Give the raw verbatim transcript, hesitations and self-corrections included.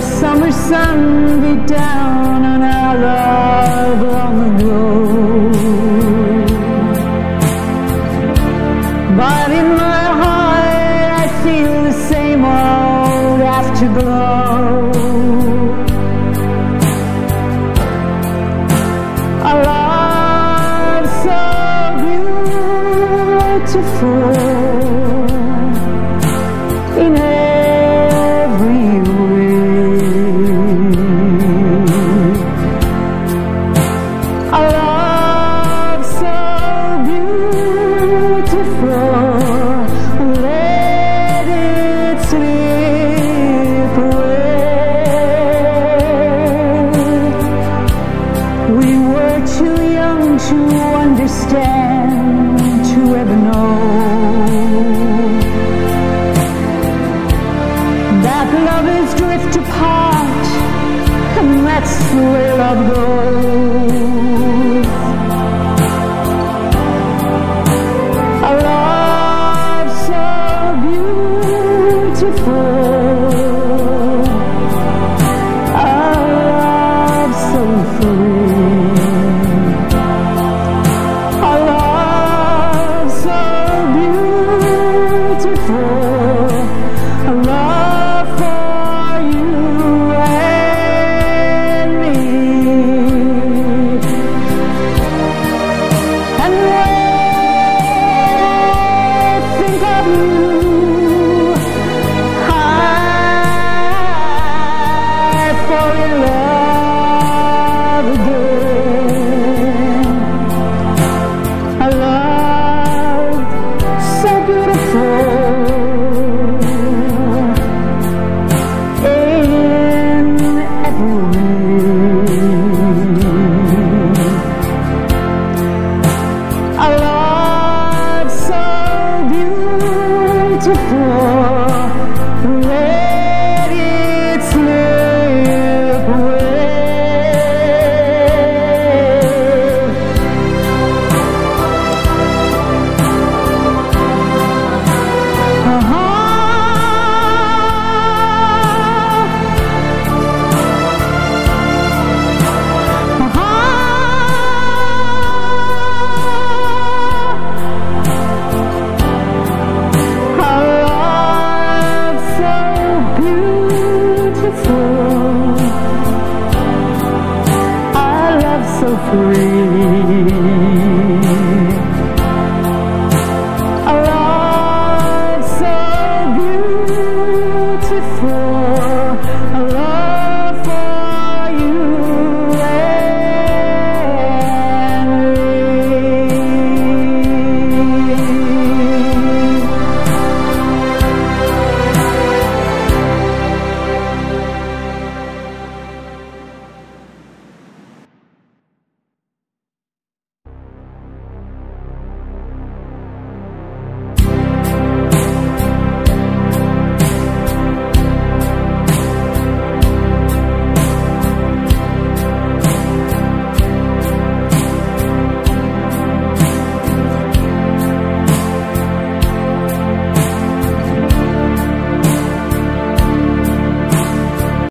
summer sun beat down on our love long ago. But in my heart I feel the same old afterglow. A love so beautiful in every way. A love so beautiful, let it slip away. We were too young to understand, to ever know that lovers drift apart, and that's the way love goes. A love so beautiful, a love so free, a love so beautiful, a love for you and me. And when I think of you, I fall in love again. A love so beautiful in every way. A love so beautiful, let it slip away. Uh-huh. So free.